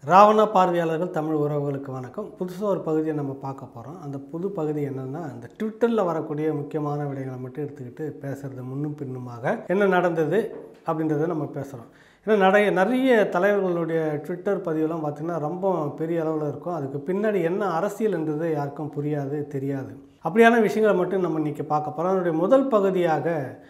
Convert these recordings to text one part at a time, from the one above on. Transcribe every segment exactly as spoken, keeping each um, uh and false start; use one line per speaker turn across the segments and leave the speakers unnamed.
ராவணா பார்வையாளர்கள் தமிழ் உறவுகளுக்கு வணக்கம். புதுசாக ஒரு பகுதியை நம்ம பார்க்க போகிறோம். அந்த புது பகுதி என்னென்னா, இந்த ட்விட்டரில் வரக்கூடிய முக்கியமான விடயங்களை மட்டும் எடுத்துக்கிட்டு பேசுகிறது முன்னும் பின்னுமாக என்ன நடந்தது அப்படின்றத நம்ம பேசுகிறோம். ஏன்னா நிறைய நிறைய தலைவர்களுடைய ட்விட்டர் பதிவுலாம் பார்த்திங்கன்னா ரொம்ப பெரிய அளவில் இருக்கும். அதுக்கு பின்னாடி என்ன அரசியல்ன்றது யாருக்கும் புரியாது, தெரியாது. அப்படியான விஷயங்களை மட்டும் நம்ம இன்றைக்கி பார்க்க போகிறோம். அதனுடைய முதல் பகுதியாக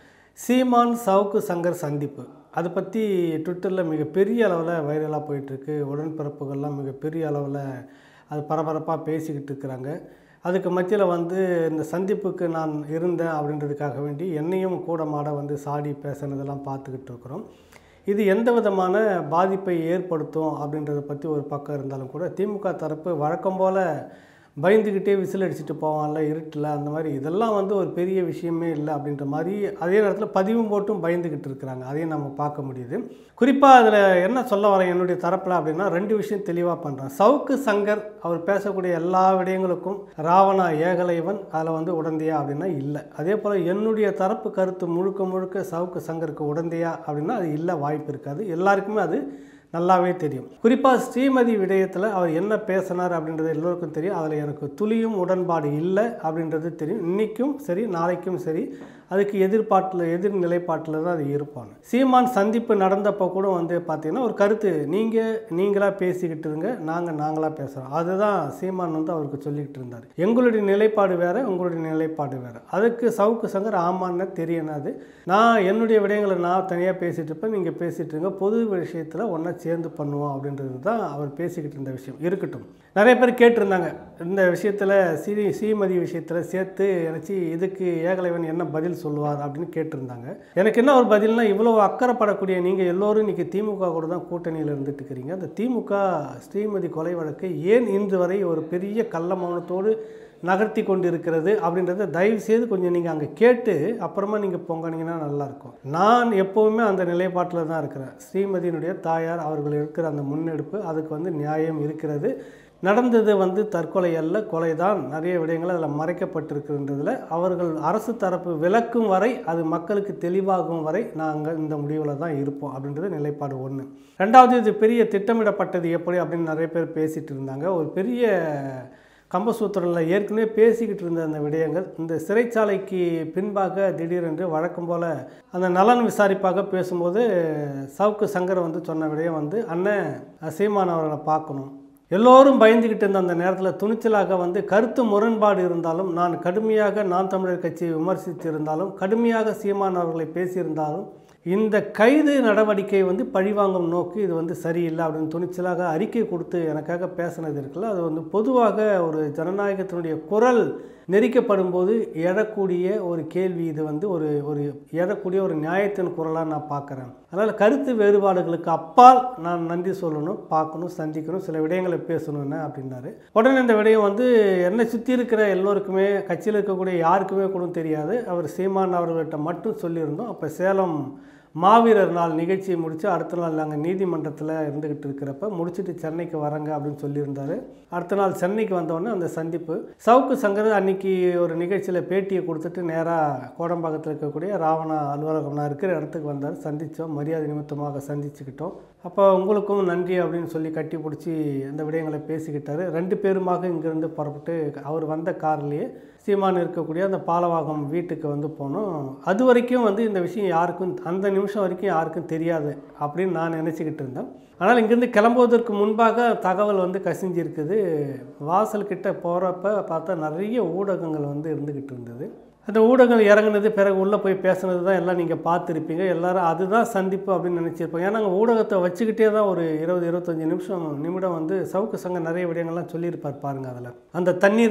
சீமான் சவுக்கு சங்கர் சந்திப்பு, அதை பற்றி ட்விட்டரில் மிகப்பெரிய அளவில் வைரலாக போயிட்டுருக்கு. உடன்பிறப்புகள்லாம் மிகப்பெரிய அளவில் அது பரபரப்பாக பேசிக்கிட்டு இருக்கிறாங்க. அதுக்கு மத்தியில் வந்து இந்த சந்திப்புக்கு நான் இருந்தேன் அப்படின்றதுக்காக வேண்டி என்னையும் கூட மாட வந்து சாடி பேசுனதெல்லாம் பார்த்துக்கிட்டு இருக்கிறோம். இது எந்த விதமான பாதிப்பை ஏற்படுத்தும் அப்படின்றத பற்றி ஒரு பக்கம் இருந்தாலும் கூட, திமுக தரப்பு வழக்கம் போல் பயந்துக்கிட்டே விசில் அடிச்சுட்டு போவான்ல இருட்டில், அந்த மாதிரி இதெல்லாம் வந்து ஒரு பெரிய விஷயமே இல்லை அப்படின்ற மாதிரி அதே நேரத்தில் பதிவும் போட்டும் பயந்துக்கிட்டு இருக்கிறாங்க. அதையும் நம்ம பார்க்க முடியுது. குறிப்பாக அதில் என்ன சொல்ல வரேன் என்னுடைய தரப்பில் அப்படின்னா, ரெண்டு விஷயம் தெளிவாக பண்ணுறேன். சவுக்கு சங்கர் அவர் பேசக்கூடிய எல்லா விடயங்களுக்கும் ராவணா ஏகலைவன் அதில் வந்து உடந்தையா அப்படின்னா இல்லை. அதே போல் என்னுடைய தரப்பு கருத்து முழுக்க முழுக்க சவுக்கு சங்கருக்கு உடந்தையா அப்படின்னா அது இல்லை, வாய்ப்பு இருக்காது. எல்லாருக்குமே அது நல்லாவே தெரியும். குறிப்பாக ஸ்ரீமதி விடயத்தில் அவர் என்ன பேசினார் அப்படின்றது எல்லோருக்கும் தெரியும். அதில் எனக்கு துளியும் உடன்பாடு இல்லை அப்படின்றது தெரியும். இன்றைக்கும் சரி, நாளைக்கும் சரி, அதுக்கு எதிர்பாட்டில் எதிர் நிலைப்பாட்டில் தான் அது இருப்பாங்க. சீமான் சந்திப்பு நடந்தப்போ கூட வந்து பார்த்திங்கன்னா ஒரு கருத்து, நீங்கள் நீங்களாக பேசிக்கிட்டு இருங்க, நாங்கள் நாங்களாக பேசுகிறோம். அதுதான் சீமான் வந்து அவருக்கு சொல்லிக்கிட்டு இருந்தார். எங்களுடைய நிலைப்பாடு வேறு, உங்களுடைய நிலைப்பாடு வேறு. அதுக்கு சவுக்கு சங்கர் ஆமான்னு தெரியனாது. நான் என்னுடைய விடயங்களை நான் தனியாக பேசிகிட்டு இருப்பேன், நீங்கள் பேசிகிட்டு இருங்க, பொது விஷயத்தில் ஒன்றா சேர்ந்து பண்ணுவோம் அப்படின்றது தான் அவர் பேசிக்கிட்டு இருந்த விஷயம். இருக்கட்டும், நிறைய பேர் கேட்டிருந்தாங்க இந்த விஷயத்தில், சீ சீமதி விஷயத்தில் சேர்த்து நினச்சி இதுக்கு ஏகலைவன் என்ன பதில் சொல்லுவார் அப்படின்னு கேட்டிருந்தாங்க. எனக்கு என்ன ஒரு பதில்னா, இவ்வளோ அக்கறைப்படக்கூடிய நீங்கள் எல்லோரும் இன்றைக்கி திமுக கூட தான் கூட்டணியில் இருந்துட்டு இருக்கிறீங்க. அந்த திமுக ஸ்ரீமதி கொலை வழக்கை ஏன் இன்று வரை ஒரு பெரிய கள்ள மௌனத்தோடு நகர்த்தி கொண்டு இருக்கிறது அப்படின்றத தயவு செய்து கொஞ்சம் நீங்கள் அங்கே கேட்டு அப்புறமா நீங்கள் பொங்கினீங்கன்னா நல்லாயிருக்கும். நான் எப்போவுமே அந்த நிலைப்பாட்டில் தான் இருக்கிறேன். ஸ்ரீமதியினுடைய தாயார் அவர்கள் இருக்கிற அந்த முன்னெடுப்பு, அதுக்கு வந்து நியாயம் இருக்கிறது. நடந்தது வந்து தற்கொலை அல்ல, கொலை தான். நிறைய விடயங்கள் அதில் மறைக்கப்பட்டிருக்கின்றதில் அவர்கள் அரசு தரப்பு விளக்கும் வரை, அது மக்களுக்கு தெளிவாகும் வரை நாங்கள் இந்த முடிவில் தான் இருப்போம் அப்படின்றது நிலைப்பாடு ஒன்று. ரெண்டாவது, இது பெரிய திட்டமிடப்பட்டது எப்படி அப்படின்னு நிறைய பேர் பேசிகிட்டு இருந்தாங்க. ஒரு பெரிய கம்பசூத்திரத்தில் ஏற்கனவே பேசிக்கிட்டு இருந்த அந்த விடயங்கள் இந்த சிறைச்சாலைக்கு பின்பாக திடீரென்று வழக்கம் போல் அந்த நலன் விசாரிப்பாக பேசும்போது சவுக்கு சங்கர் வந்து சொன்ன விடயம் வந்து, அண்ணன் சீமான் அவர்களை பார்க்கணும். எல்லோரும் பயந்துக்கிட்டு இருந்த அந்த நேரத்தில் துணிச்சலாக வந்து கருத்து முரண்பாடு இருந்தாலும், நான் கடுமையாக நான் தமிழர் கட்சியை விமர்சித்திருந்தாலும், கடுமையாக சீமான் அவர்களை பேசியிருந்தாலும், இந்த கைது நடவடிக்கை வந்து பழிவாங்கும் நோக்கு இது வந்து சரியில்லை அப்படின்னு துணிச்சலாக அறிக்கை கொடுத்து எனக்காக பேசினது இருக்குல்ல, அது வந்து பொதுவாக ஒரு ஜனநாயகத்தினுடைய குரல் நெரிக்கப்படும் போது எழக்கூடிய ஒரு கேள்வி. இது வந்து ஒரு ஒரு எழக்கூடிய ஒரு நியாயத்தின் குரலாக நான் பார்க்குறேன். அதனால் கருத்து வேறுபாடுகளுக்கு அப்பால் நான் நன்றி சொல்லணும், பார்க்கணும், சந்திக்கணும், சில விடயங்களை பேசணும்னு அப்படின்னாரு. உடனே இந்த விடயம் வந்து என்னை சுற்றி இருக்கிற எல்லோருக்குமே, கட்சியில் இருக்கக்கூடிய யாருக்குமே கூட தெரியாது. அவர் சீமான் அவர்கள்ட்ட மட்டும் சொல்லியிருந்தோம். அப்போ சேலம் மாவீரர் நாள் நிகழ்ச்சியை முடித்து அடுத்த நாள் நாங்கள் நீதிமன்றத்தில் இருந்துக்கிட்டு இருக்கிறப்ப முடிச்சுட்டு சென்னைக்கு வரங்க அப்படின்னு சொல்லியிருந்தார். அடுத்த நாள் சென்னைக்கு வந்தோடனே அந்த சந்திப்பு, சவுக்கு சங்கர் அன்னைக்கு ஒரு நிகழ்ச்சியில் பேட்டியை கொடுத்துட்டு நேராக கோடம்பாக்கத்தில் இருக்கக்கூடிய ராவணா அலுவலகம் நான் இருக்கிற இடத்துக்கு வந்தார். சந்தித்தோம், மரியாதை நிமித்தமாக சந்திச்சுக்கிட்டோம். அப்போ உங்களுக்கும் நன்றி அப்படின்னு சொல்லி கட்டி பிடிச்சி அந்த விடயங்களை பேசிக்கிட்டார். ரெண்டு பேருமாக இங்கேருந்து புறப்பட்டு அவர் வந்த கார்லேயே சீமான் இருக்கக்கூடிய அந்த பாலவாகம் வீட்டுக்கு வந்து போனோம். அது வரைக்கும் வந்து இந்த விஷயம் யாருக்கும், அந்த நிமிஷம் வரைக்கும் யாருக்கும் தெரியாது அப்படின்னு நான் நினச்சிக்கிட்டு இருந்தேன். ஆனால் இங்கேருந்து கிளம்புவதற்கு முன்பாக தகவல் வந்து கசிஞ்சிருக்குது. வாசல்கிட்ட போகிறப்ப பார்த்தா நிறைய ஊடகங்கள் வந்து இருந்துக்கிட்டு இருந்தது. அந்த ஊடகங்கள் இறங்குனது பிறகு உள்ளே போய் பேசுனது தான் எல்லாம் நீங்கள் பார்த்துருப்பீங்க. எல்லோரும் அதுதான் சந்திப்பு அப்படின்னு நினச்சிருப்பாங்க. ஏன்னா அங்கே ஊடகத்தை வச்சுக்கிட்டே தான் ஒரு இருபது இருபத்தஞ்சி நிமிஷம் நிமிடம் வந்து சவுக்கு சங்கம் நிறைய விடயங்கள்லாம் சொல்லியிருப்பார் பாருங்கள். அதில் அந்த தண்ணீர்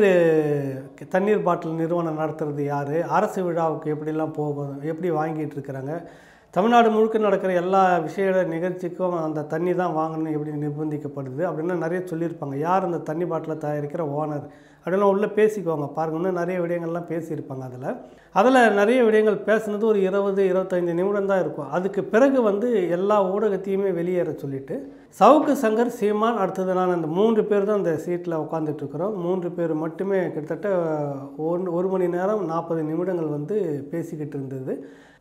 தண்ணீர் பாட்டில் நிறுவனம் நடத்துறது யார், அரசு விழாவுக்கு எப்படிலாம் போகும், எப்படி வாங்கிட்டு இருக்கிறாங்க, தமிழ்நாடு முழுக்க நடக்கிற எல்லா விஷய நிகழ்ச்சிக்கும் அந்த தண்ணி தான் வாங்கணும் எப்படி நிர்பந்திக்கப்படுது அப்படின்னு நிறைய சொல்லியிருப்பாங்க. யார் அந்த தண்ணி பாட்டில் தயாரிக்கிற ஓனர் அப்படிலாம் உள்ளே பேசிக்குவாங்க பாருங்கன்னு நிறைய விடயங்கள்லாம் பேசியிருப்பாங்க. அதில் அதில் நிறைய விடயங்கள் பேசுனது ஒரு இருபது இருபத்தைந்து நிமிடம் தான் இருக்கும். அதுக்கு பிறகு வந்து எல்லா ஊடகத்தையுமே வெளியேற சொல்லிவிட்டு சவுக்கு சங்கர், சீமான், அடுத்தது நான் அந்த மூன்று பேர் தான் அந்த சீட்டில் உட்காந்துட்ருக்குறோம். மூன்று பேர் மட்டுமே கிட்டத்தட்ட ஒன் ஒரு மணி நேரம் நாற்பது நிமிடங்கள் வந்து பேசிக்கிட்டு இருந்தது.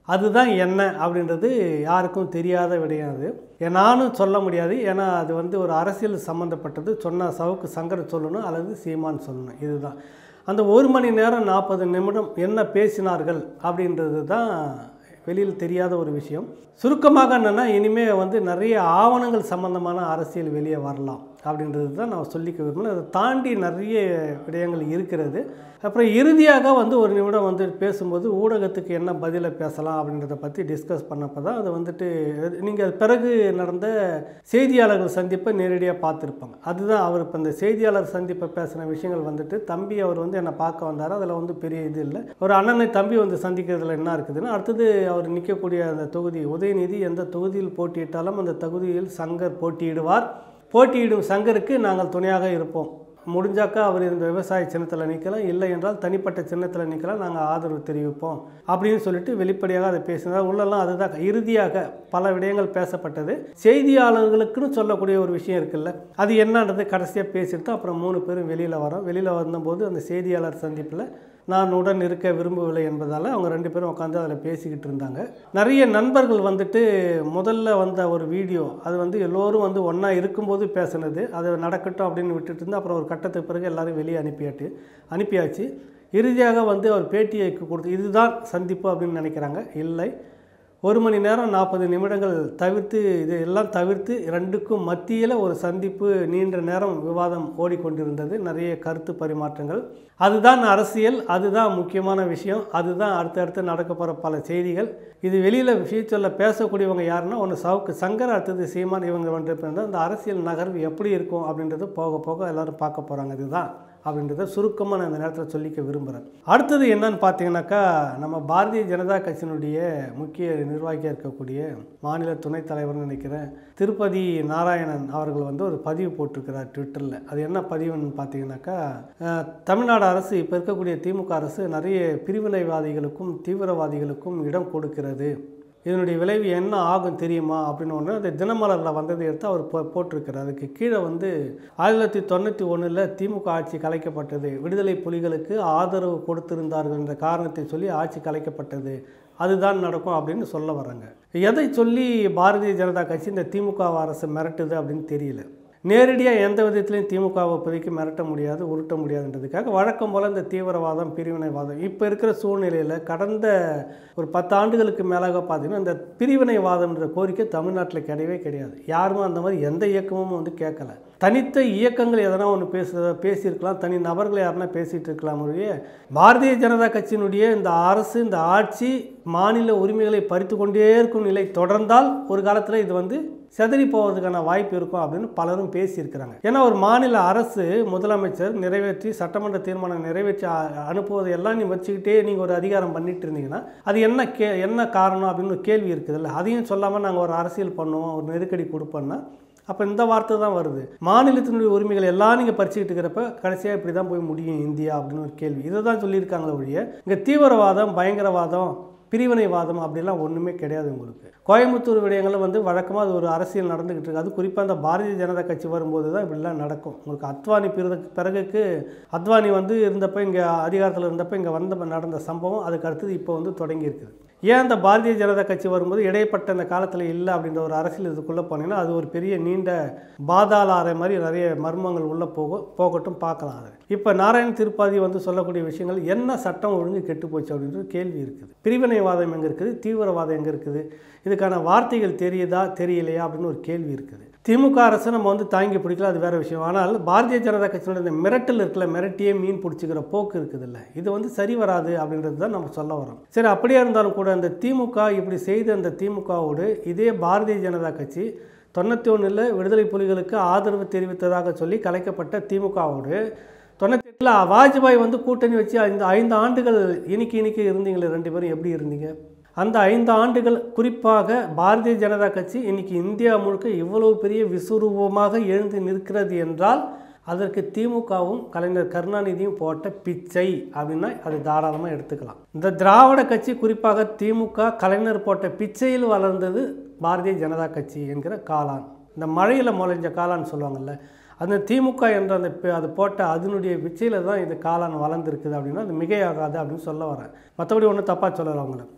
அதுதான் என்ன அப்படின்றது யாருக்கும் தெரியாத விடயம். அது நானும் சொல்ல முடியாது. ஏன்னா அது வந்து ஒரு அரசியல் சம்மந்தப்பட்டது. சொன்னால் சவுக்கு சங்கர் சொல்லணும் அல்லது சீமான் சொல்லணும். இதுதான் அந்த ஒரு மணி நேரம் நாற்பது நிமிடம் என்ன பேசினார்கள் அப்படின்றது தான் வெளியில் தெரியாத ஒரு விஷயம். சுருக்கமாக என்னென்னா இனிமேல் வந்து நிறைய ஆவணங்கள் சம்பந்தமான அரசியல் வெளியே வரலாம் அப்படின்றது தான் நான் சொல்லிக்க விரும்புகிறேன். அதை தாண்டி நிறைய விடயங்கள் இருக்கிறது. அப்புறம் இறுதியாக வந்து ஒரு நிமிடம் வந்து பேசும்போது ஊடகத்துக்கு என்ன பதிலை பேசலாம் அப்படின்றத பற்றி டிஸ்கஸ் பண்ணப்போ தான் அது வந்துட்டு நீங்கள் பிறகு நடந்த செய்தியாளர்கள் சந்திப்பை நேரடியாக பார்த்துருப்பாங்க. அதுதான் அவர் இப்போ இந்த செய்தியாளர் சந்திப்பை பேசின விஷயங்கள் வந்துட்டு தம்பி அவர் வந்து என்னை பார்க்க வந்தார். அதில் வந்து பெரிய இது இல்லை. ஒரு அண்ணனை தம்பி வந்து சந்திக்கிறதுல என்ன இருக்குதுன்னா அடுத்தது அவர் நிற்கக்கூடிய அந்த தொகுதி உதயநிதி எந்த தொகுதியில் போட்டியிட்டாலும் அந்த தொகுதியில் சங்கர் போட்டியிடுவார். போட்டியிடும் சங்கருக்கு நாங்கள் துணையாக இருப்போம். முடிஞ்சாக்கா அவர் இந்த விவசாய சின்னத்தில் நிற்கலாம், இல்லை என்றால் தனிப்பட்ட சின்னத்தில் நிற்கலாம், நாங்கள் ஆதரவு தெரிவிப்போம் அப்படின்னு சொல்லிட்டு வெளிப்படையாக அதை பேசினார். உள்ளெல்லாம் அதுதான் இறுதியாக பல விடயங்கள் பேசப்பட்டது. செய்தியாளர்களுக்குன்னு சொல்லக்கூடிய ஒரு விஷயம் இருக்குல்ல, அது என்னன்றது கடைசியாக பேசிட்டு அப்புறம் மூணு பேரும் வெளியில் வரோம். வெளியில் வந்தபோது அந்த செய்தியாளர் சந்திப்பில் நான் உடன் இருக்க விரும்பவில்லை என்பதால் அவங்க ரெண்டு பேரும் உட்காந்து அதில் பேசிக்கிட்டு இருந்தாங்க. நிறைய நண்பர்கள் வந்துட்டு முதல்ல வந்த ஒரு வீடியோ அது வந்து எல்லோரும் வந்து ஒன்றா இருக்கும்போது பேசினது, அது நடக்கட்டும் அப்படின்னு விட்டுட்டு இருந்து அப்புறம் ஒரு கட்டத்துக்கு பிறகு எல்லோரும் வெளியே அனுப்பியாட்டு அனுப்பியாச்சு. இறுதியாக வந்து அவர் பேட்டியை கொடுத்து இதுதான் சந்திப்பு அப்படின்னு நினைக்கிறாங்க. இல்லை, ஒரு மணி நேரம் நாற்பது நிமிடங்கள் தவிர்த்து இது எல்லாம் தவிர்த்து ரெண்டுக்கும் மத்தியில் ஒரு சந்திப்பு, நீண்ட நேரம் விவாதம் ஓடிக்கொண்டிருந்தது. நிறைய கருத்து பரிமாற்றங்கள். அதுதான் அரசியல், அதுதான் முக்கியமான விஷயம், அதுதான் அடுத்தடுத்து நடக்க போகிற பல செய்திகள். இது வெளியில் ஃபியூச்சரில் பேசக்கூடியவங்க யாருன்னா ஒன்று சவுக்கு சங்கர், அடுத்தது சீமான், இவங்க வந்து அந்த அரசியல் நகர்வு எப்படி இருக்கும் அப்படின்றது போக போக எல்லோரும் பார்க்க போகிறாங்க. இதுதான் அப்படின்றத சுருக்கமாக நான் இந்த நேரத்தில் சொல்லிக்க விரும்புகிறேன். அடுத்தது என்னன்னு பார்த்தீங்கன்னாக்கா நம்ம பாரதிய ஜனதா கட்சியினுடைய முக்கிய நிர்வாகியாக இருக்கக்கூடிய மாநில துணைத் தலைவர்னு நினைக்கிறேன் திருப்பதி நாராயணன் அவர்கள் வந்து ஒரு பதிவு போட்டிருக்கிறார் ட்விட்டரில். அது என்ன பதிவுன்னு பார்த்தீங்கன்னாக்கா தமிழ்நாடு அரசு இப்போ இருக்கக்கூடிய திமுக அரசு நிறைய பிரிவினைவாதிகளுக்கும் தீவிரவாதிகளுக்கும் இடம் கொடுக்கிறது, இதனுடைய விளைவு என்ன ஆகும் தெரியுமா அப்படின்னு ஒன்று அந்த தினமலரில் வந்ததை எடுத்து அவர் போ போட்டிருக்கிறார். அதுக்கு கீழே வந்து ஆயிரத்தி தொள்ளாயிரத்தி தொண்ணூற்றி ஒன்றில் திமுக ஆட்சி கலைக்கப்பட்டது, விடுதலை புலிகளுக்கு ஆதரவு கொடுத்திருந்தார்கள் என்ற காரணத்தை சொல்லி ஆட்சி கலைக்கப்பட்டது, அதுதான் நடக்கும் அப்படின்னு சொல்ல வராங்க. எதை சொல்லி பாரதிய ஜனதா கட்சி இந்த திமுக அரசு மிரட்டுது அப்படின்னு தெரியல. நேரடியாக எந்த விதத்துலையும் திமுகவை இப்போதைக்கு மிரட்ட முடியாது, உருட்ட முடியாதுன்றதுக்காக வழக்கம் போல் இந்த தீவிரவாதம் பிரிவினைவாதம் இப்போ இருக்கிற சூழ்நிலையில் கடந்த ஒரு பத்து ஆண்டுகளுக்கு மேலாக பார்த்தீங்கன்னா இந்த பிரிவினைவாதம்ன்ற கோரிக்கை தமிழ்நாட்டில் கிடையவே கிடையாது. யாருமே அந்த மாதிரி எந்த இயக்கமும் வந்து கேட்கல. தனித்த இயக்கங்கள் எதனா ஒன்று பேச பேசியிருக்கலாம், தனி நபர்கள் யாருன்னா பேசிகிட்டு இருக்கலாம். ஒழிய பாரதிய ஜனதா கட்சியினுடைய இந்த அரசு இந்த ஆட்சி மாநில உரிமைகளை பறித்து கொண்டே இருக்கும் நிலை தொடர்ந்தால் ஒரு காலத்தில் இது வந்து செதறி போவதுக்கான வாய்ப்பு இருக்கும் அப்படின்னு பலரும் பேசியிருக்கிறாங்க. ஏன்னா ஒரு மாநில அரசு முதலமைச்சர் நிறைவேற்றி சட்டமன்ற தீர்மானம் நிறைவேற்றி அனுப்புவதை எல்லாம் நீ வச்சுக்கிட்டே நீங்கள் ஒரு அதிகாரம் பண்ணிட்டு இருந்தீங்கன்னா அது என்ன கே என்ன காரணம் அப்படின்னு ஒரு கேள்வி இருக்குதுல்ல. அதையும் சொல்லாமல் நாங்கள் ஒரு அரசியல் பண்ணுவோம், ஒரு நெருக்கடி கொடுப்போம்னா அப்போ இந்த வார்த்தை தான் வருது. மாநிலத்தினுடைய உரிமைகள் எல்லாம் நீங்கள் பறிச்சுக்கிட்டு இருக்கிறப்ப கடைசியாக இப்படி தான் போய் முடியும் இந்தியா அப்படின்னு ஒரு கேள்வி. இதை தான் சொல்லியிருக்காங்களே ஒழிய இங்கே தீவிரவாதம் பயங்கரவாதம் பிரிவினைவாதம் அப்படிலாம் ஒன்றுமே கிடையாது. உங்களுக்கு கோயம்புத்தூர் விடயங்களில் வந்து வழக்கமாக அது ஒரு அரசியல் நடந்துக்கிட்டு இருக்குது. அது குறிப்பாக அந்த பாரதிய ஜனதா கட்சி வரும்போது தான் இப்படிலாம் நடக்கும். உங்களுக்கு அத்வானி பிறகு பிறகுக்கு அத்வானி வந்து இருந்தப்போ இங்கே அதிகாரத்தில் இருந்தப்போ இங்கே வந்த நடந்த சம்பவம் அதுக்கு அடுத்தது இப்போ வந்து தொடங்கி இருக்குது. ஏன் அந்த பாரதிய ஜனதா கட்சி வரும்போது இடைப்பட்ட அந்த காலத்தில் இல்லை அப்படின்ற ஒரு அரசியல் இதுக்குள்ளே போனீங்கன்னா அது ஒரு பெரிய நீண்ட பாதாள அறை மாதிரி நிறைய மர்மங்கள் உள்ளே போகும். போகட்டும், பார்க்கலாம். அது இப்போ நாராயணன் திருப்பாதி வந்து சொல்லக்கூடிய விஷயங்கள் என்ன சட்டம் ஒழுங்கு கெட்டு போச்சு அப்படின்றது கேள்வி இருக்குது. பிரிவினைவாதம் எங்கே இருக்குது, தீவிரவாதம் எங்கே இருக்குது, இதுக்கான வார்த்தைகள் தெரியுதா தெரியலையா அப்படின்னு ஒரு கேள்வி இருக்குது. திமுக அரசு நம்ம வந்து தாங்கி பிடிக்கல, அது வேறு விஷயம். ஆனால் பாரதிய ஜனதா கட்சியோட இந்த மிரட்டல் இருக்குல்ல, மிரட்டியே மீன் பிடிச்சிக்கிற போக்கு இருக்குது இல்லை, இது வந்து சரி வராது அப்படின்றது தான் நம்ம சொல்ல வரோம். சரி, அப்படியே இருந்தாலும் கூட அந்த திமுக இப்படி செய்த அந்த திமுகவோடு இதே பாரதிய ஜனதா கட்சி தொண்ணூற்றி ஒன்றில் விடுதலை புலிகளுக்கு ஆதரவு தெரிவித்ததாக சொல்லி கலைக்கப்பட்ட திமுகவோடு தொண்ணூற்றி எட்டில் வாஜ்பாய் வந்து கூட்டணி வச்சு ஐந்து ஐந்து ஆண்டுகள் இனிக்கு இனிக்கு இருந்தீங்களே ரெண்டு பேரும், எப்படி இருந்தீங்க? அந்த ஐந்து ஆண்டுகள் குறிப்பாக பாரதிய ஜனதா கட்சி இன்றைக்கி இந்தியா முழுக்க இவ்வளவு பெரிய விசுரூபமாக எழுந்து நிற்கிறது என்றால் அதற்கு திமுகவும் கலைஞர் கருணாநிதியும் போட்ட பிச்சை அப்படின்னா அது தாராளமாக எடுத்துக்கலாம். இந்த திராவிட கட்சி குறிப்பாக திமுக கலைஞர் போட்ட பிச்சையில் வளர்ந்தது பாரதிய ஜனதா கட்சி என்கிற காளான். இந்த மழையில் முளைஞ்ச காளான்னு சொல்லுவாங்கள்ல, அந்த திமுக என்ற அந்த அது போட்ட அதனுடைய பிச்சையில் தான் இது காளான் வளர்ந்துருக்குது அப்படின்னா அது மிகையாகாது அப்படின்னு சொல்ல வரேன். மற்றபடி ஒன்றும் தப்பாக சொல்லலை அவங்கள.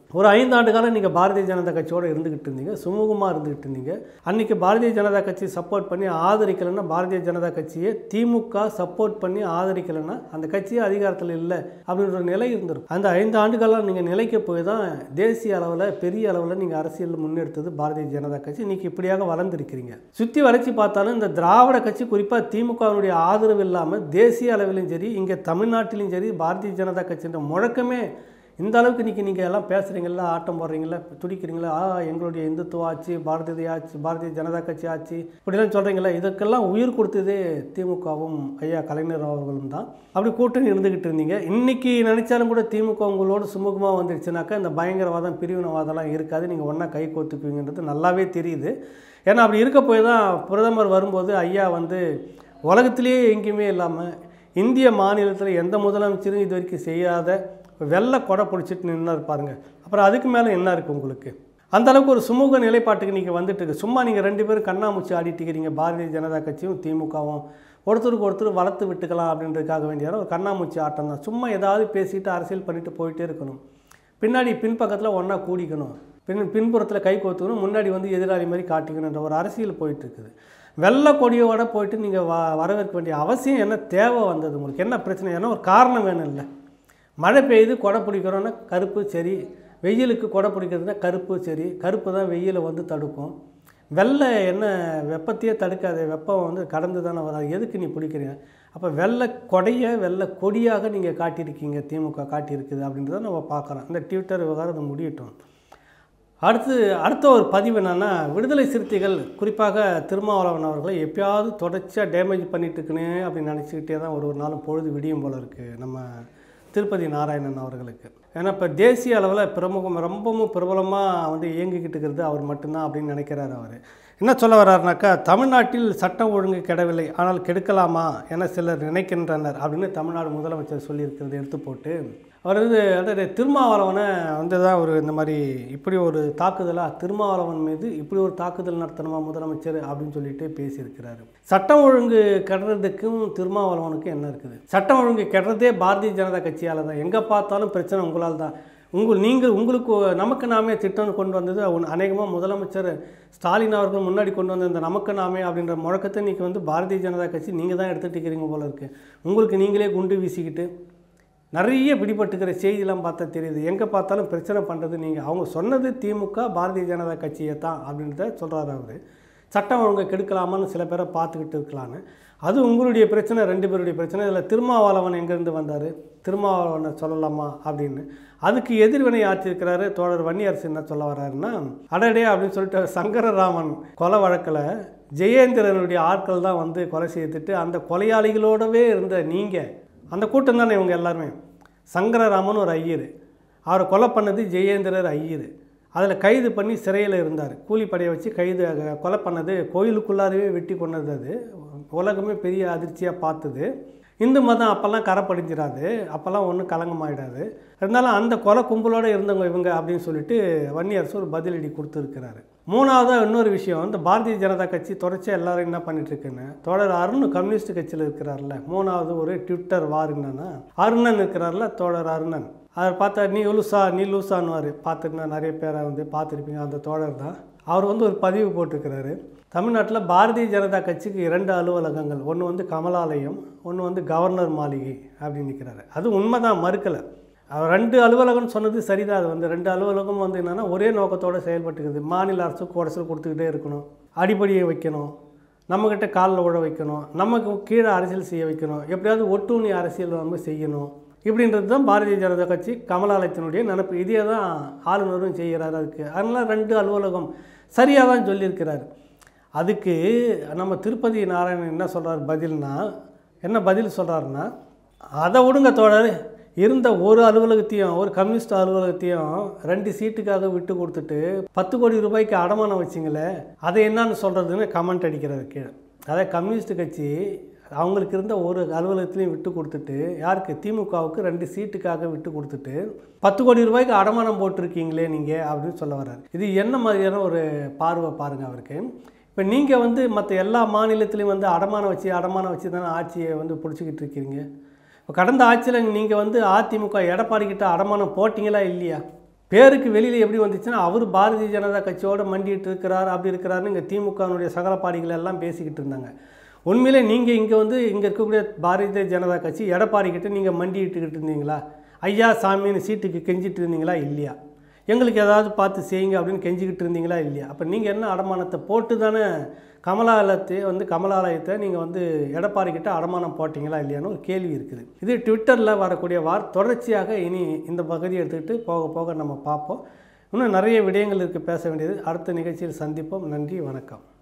ஒரு ஐந்து ஆண்டு காலம் நீங்கள் பாரதிய ஜனதா கட்சியோடு இருந்துக்கிட்டு இருந்தீங்க, சுமூகமாக இருந்துக்கிட்டு இருந்தீங்க. அன்றைக்கி பாரதிய ஜனதா கட்சி சப்போர்ட் பண்ணி ஆதரிக்கலைன்னா, பாரதிய ஜனதா கட்சியை திமுக சப்போர்ட் பண்ணி ஆதரிக்கலைன்னா அந்த கட்சியே அதிகாரத்தில் இல்லை அப்படின்ற நிலை இருந்திருக்கும். அந்த ஐந்து ஆண்டு காலம் நீங்கள் நிலைக்க போய் தான் தேசிய அளவில் பெரிய அளவில் நீங்கள் அரசியல் முன்னெடுத்தது பாரதிய ஜனதா கட்சி. இன்றைக்கி இப்படியாக வளர்ந்துருக்கிறீங்க. சுற்றி வளைச்சி பார்த்தாலும் இந்த திராவிட கட்சி குறிப்பாக திமுகவினுடைய ஆதரவு இல்லாமல் தேசிய அளவிலும் சரி, இங்கே தமிழ்நாட்டிலும் சரி, பாரதிய ஜனதா கட்சின்ற முழக்கமே இந்த அளவுக்கு இன்றைக்கி நீங்கள் எல்லாம் பேசுகிறீங்களா, ஆட்டம் போடுறீங்களா, துடிக்கிறீங்களா, ஆ எங்களுடைய இந்துத்துவ ஆட்சி, பாரதிய ஆட்சி, பாரதிய ஜனதா கட்சி ஆட்சி இப்படிலாம் சொல்கிறீங்களா, இதுக்கெல்லாம் உயிர் கொடுத்ததே திமுகவும் ஐயா கலைஞர் அவர்களும் தான். அப்படி கூட்டணி இருந்துக்கிட்டு இருந்தீங்க. இன்றைக்கி நினச்சாலும் கூட திமுக உங்களோட சுமூகமாக வந்துடுச்சுனாக்கா இந்த பயங்கரவாதம் பிரிவினவாதம்லாம் இருக்காது, நீங்கள் ஒன்றா கை கோத்துக்குவீங்கன்றது நல்லாவே தெரியுது. ஏன்னா அப்படி இருக்க போய் தான் பிரதமர் வரும்போது ஐயா வந்து உலகத்திலேயே எங்கேயுமே இல்லாமல் இந்திய மாநிலத்தில் எந்த முதலமைச்சரும் இது வரைக்கும் செய்யாத வெள்ளை கொடை பிடிச்சிட்டு நின்று இருப்பாருங்க. அப்புறம் அதுக்கு மேலே என்ன இருக்குது உங்களுக்கு? அந்தளவுக்கு ஒரு சுமூக நிலைப்பாட்டுக்கு நீங்கள் வந்துட்டு இருக்கு. சும்மா நீங்கள் ரெண்டு பேரும் கண்ணாமூச்சி ஆடிட்டுக்கிறீங்க. பாரதிய ஜனதா கட்சியும் திமுகவும் ஒருத்தருக்கு ஒருத்தர் வளர்த்து விட்டுக்கலாம் அப்படின்றதுக்காக வேண்டியான ஒரு கண்ணாமூச்சி ஆட்டம் தான். சும்மா ஏதாவது பேசிட்டு அரசியல் பண்ணிட்டு போயிட்டே இருக்கணும். பின்னாடி பின்பக்கத்தில் ஒன்றா கூடிக்கணும், பின் பின்புறத்தில் கை கோத்துக்கணும், முன்னாடி வந்து எதிராளி மாதிரி காட்டிக்கணுன்ற ஒரு அரசியல் போயிட்டுருக்குது. வெள்ளை கொடியோட போயிட்டு நீங்கள் வ வரவேற்க வேண்டிய அவசியம் என்ன, தேவை வந்தது உங்களுக்கு? என்ன பிரச்சனை? ஏன்னா ஒரு காரணம் வேணும் இல்லை. மழை பெய்யுது, கொடை பிடிக்கிறோன்னா கருப்பு சரி, வெயிலுக்கு கொடை பிடிக்கிறதுனா கருப்பு சரி, கருப்பு தான் வெயிலை வந்து தடுக்கும். வெள்ளை என்ன வெப்பத்தையே தடுக்காது, வெப்பம் வந்து கடந்து தானே வராது, எதுக்கு நீ பிடிக்கிறீங்க? அப்போ வெள்ளை கொடையை வெள்ளை கொடியாக நீங்கள் காட்டியிருக்கீங்க, திமுக காட்டியிருக்குது அப்படின்றத நம்ம பார்க்குறோம். இந்த ட்விட்டர் விவகாரம் அது முடியட்டும். அடுத்து அடுத்த ஒரு பதிவு என்னென்னா, விடுதலை சிறுத்தைகள் குறிப்பாக திருமாவளவன் அவர்களை எப்பயாவது தொடர்ச்சியாக டேமேஜ் பண்ணிட்டு இருக்குன்னு அப்படின்னு நினச்சிக்கிட்டே தான் ஒரு ஒரு நாளும் பொழுது விடியும் போல் இருக்குது நம்ம திருப்பதி நாராயணன் அவர்களுக்கு. ஏன்னா இப்போ தேசிய அளவில் பிரமுகம் ரொம்பவும் பிரபலமாக வந்து இயங்கிக்கிட்டு இருக்கிறது அவர் மட்டும்தான் அப்படின்னு நினைக்கிறார். அவர் என்ன சொல்ல வர்றாருனாக்கா, தமிழ்நாட்டில் சட்டம் ஒழுங்கு கெடவில்லை, ஆனால் கெடுக்கலாமா என சிலர் நினைக்கின்றனர் அப்படின்னு தமிழ்நாடு முதலமைச்சர் சொல்லியிருக்கிறது எடுத்து போட்டு அவர் வந்து அதாவது திருமாவளவனை வந்து தான் ஒரு இந்த மாதிரி இப்படி ஒரு தாக்குதலாக திருமாவளவன் மீது இப்படி ஒரு தாக்குதல் நடத்தணுமா முதலமைச்சர் அப்படின்னு சொல்லிட்டு பேசியிருக்கிறாரு. சட்டம் ஒழுங்கு கெடுறதுக்கும் திருமாவளவனுக்கும் என்ன இருக்குது? சட்டம் ஒழுங்கு கெடுறதே பாரதிய ஜனதா கட்சியால் தான். எங்கே பார்த்தாலும் பிரச்சனை உங்களால் தான். உங்கள் நீங்கள் உங்களுக்கு நமக்கு நாமே திட்டம் கொண்டு வந்தது அநேகமாக முதலமைச்சர் ஸ்டாலின் அவர்கள் முன்னாடி கொண்டு வந்த இந்த நமக்கு நாமே அப்படின்ற முழக்கத்தை இன்றைக்கி வந்து பாரதிய ஜனதா கட்சி நீங்கள் தான் எடுத்துகிட்டு இருக்கிறீங்க போல இருக்குது. உங்களுக்கு நீங்களே குண்டு வீசிக்கிட்டு நிறைய பிடிபட்டுக்கிற செய்தியெல்லாம் பார்த்தா தெரியுது. எங்கே பார்த்தாலும் பிரச்சனை பண்ணுறது நீங்கள். அவங்க சொன்னது திமுக பாரதிய ஜனதா கட்சியை தான் அப்படின்றத சொல்கிறாரு அவர். சட்டம் ஒழுங்கை கெடுக்கலாமான்னு சில பேரை பார்த்துக்கிட்டு இருக்கலான்னு. அது உங்களுடைய பிரச்சனை, ரெண்டு பேருடைய பிரச்சனை. இதில் திருமாவளவன் எங்கேருந்து வந்தார், திருமாவளவனை சொல்லலாமா அப்படின்னு அதுக்கு எதிர்வினை ஆற்றிருக்கிறாரு தோழர் வன்னி அரசு. என்ன சொல்ல வர்றாருன்னா, அடடே அப்படின்னு சொல்லிட்டு சங்கரராமன் கொலை வழக்கில் ஜெயேந்திரனுடைய ஆட்கள் தான் வந்து கொலை செய்துட்டு அந்த கொலையாளிகளோடவே இருந்த நீங்கள், அந்த கூட்டம் தானே இவங்க எல்லாருமே. சங்கரராமன் ஒரு ஐயர், அவரை கொலை பண்ணது ஜெயேந்திரர் ஐயர். அதில் கைது பண்ணி சிறையில் இருந்தார். கூலிப்படையை வச்சு கைது கொலை பண்ணது, கோயிலுக்குள்ளாரவே வெட்டி கொண்டது. அது உலகமே பெரிய அதிர்ச்சியாக பார்த்தது. இந்து மதம் அப்போல்லாம் கரை படிஞ்சிடாது, அப்போல்லாம் ஒன்றும் கலங்கமாயிடாது. இருந்தாலும் அந்த கொலை கும்பலோடு இருந்தவங்க இவங்க அப்படின்னு சொல்லிட்டு வன்னி அரசு ஒரு பதிலடி கொடுத்துருக்கிறாரு. மூணாவதாக இன்னொரு விஷயம், இந்த பாரதிய ஜனதா கட்சி தொடர்ச்சியாக எல்லோரும் என்ன பண்ணிட்டுருக்குன்னு, தோழர் அருண் கம்யூனிஸ்ட் கட்சியில் இருக்கிறார்ல, மூணாவது ஒரு ட்விட்டர் வார் என்னன்னா, அருணன் இருக்கிறார்ல தோழர் அருணன், அவர் பார்த்தா நீ லூசா நீ லூசான்னுவார். பார்த்துட்டு நிறைய பேரை வந்து பார்த்துருப்பீங்க, அந்த தோழர் தான். அவர் வந்து ஒரு பதிவு போட்டிருக்கிறாரு. தமிழ்நாட்டில் பாரதிய ஜனதா கட்சிக்கு இரண்டு அலுவலகங்கள், ஒன்று வந்து கமலாலயம், ஒன்று வந்து கவர்னர் மாளிகை அப்படின்னு நிற்கிறாரு. அது உண்மை தான், மறுக்கலை. அவர் ரெண்டு அலுவலகம்னு சொன்னது சரிதான். அது வந்து ரெண்டு அலுவலகம் வந்து என்னென்னா ஒரே நோக்கத்தோடு செயல்பட்டுக்குது. மாநில அரசுக்கு உடச்சல் கொடுத்துக்கிட்டே இருக்கணும், அடிப்படையை வைக்கணும், நம்மக்கிட்ட காலில் உழ வைக்கணும், நமக்கு கீழே அரசியல் செய்ய வைக்கணும், எப்படியாவது ஒட்டுண்ணி அரசியல் வந்து செய்யணும். இப்படின்றது தான் பாரதிய ஜனதா கட்சி கமலாலயத்தினுடைய நினப்பு. இதே தான் ஆளுநரும் செய்கிறார். அதுக்கு அதனால் ரெண்டு அலுவலகம் சரியாக தான் சொல்லியிருக்கிறார். அதுக்கு நம்ம திருப்பதி நாராயணன் என்ன சொல்கிறார் பதில்னா, என்ன பதில் சொல்கிறாருன்னா, அதை விடுங்க தோழர், இருந்த ஒரு அலுவலகத்தையும் ஒரு கம்யூனிஸ்ட் அலுவலகத்தையும் ரெண்டு சீட்டுக்காக விட்டு கொடுத்துட்டு பத்து கோடி ரூபாய்க்கு அடமானம் வச்சிங்களே, அதை என்னன்னு சொல்கிறதுன்னு கமெண்ட் அடிக்கிறாரு கீழே. அதே கம்யூனிஸ்ட் கட்சி அவங்களுக்கு இருந்த ஒரு அலுவலகத்துலையும் விட்டு கொடுத்துட்டு, யாருக்கு, திமுகவுக்கு ரெண்டு சீட்டுக்காக விட்டு கொடுத்துட்டு பத்து கோடி ரூபாய்க்கு அடமானம் போட்டிருக்கீங்களே நீங்கள் அப்படின்னு சொல்ல வர்றாரு. இது என்ன மாதிரியான ஒரு பார்வை பாருங்கள் அவருக்கு. இப்போ நீங்கள் வந்து மற்ற எல்லா மாநிலத்திலையும் வந்து அடமானம் வச்சு அடமானம் வச்சு தானே ஆட்சியை வந்து பிடிச்சிக்கிட்டு இருக்கிறீங்க. இப்போ கடந்த ஆட்சியில் நீங்கள் வந்து அதிமுக எடப்பாடிக்கிட்ட அடமானம் போட்டிங்களா இல்லையா? பேருக்கு வெளியில் எப்படி வந்துச்சுன்னா அவர் பாரதிய ஜனதா கட்சியோடு மண்டிட்டு இருக்கிறார் அப்படி இருக்கிறாருன்னு இங்கே திமுகனுடைய சகலப்பாடிகள் எல்லாம் பேசிக்கிட்டு இருந்தாங்க. உண்மையிலே நீங்கள் இங்கே வந்து இங்கே இருக்கக்கூடிய பாரதிய ஜனதா கட்சி எடப்பாடிக்கிட்ட நீங்கள் மண்டிட்டுக்கிட்டு இருந்தீங்களா? ஐயா சாமின்னு சீட்டுக்கு கெஞ்சிட்டு இருந்தீங்களா? இல்லையா? எங்களுக்கு ஏதாவது பார்த்து செய்யுங்க அப்படின்னு கெஞ்சிக்கிட்டு இருந்தீங்களா? இல்லையா? அப்போ நீங்கள் என்ன அடமானத்தை போட்டு தானே கமலாலயத்தை வந்து கமலாலயத்தை நீங்கள் வந்து எடப்பாடிக்கிட்ட அடமானம் போட்டிங்களா இல்லையான்னு ஒரு கேள்வி இருக்குது. இது ட்விட்டரில் வரக்கூடிய வார் தொடர்ச்சியாக இனி இந்த பகுதியை எடுத்துக்கிட்டு போக போக நம்ம பார்ப்போம். இன்னும் நிறைய விடயங்கள் இருக்குது பேச வேண்டியது. அடுத்த நிகழ்ச்சியில் சந்திப்போம். நன்றி, வணக்கம்.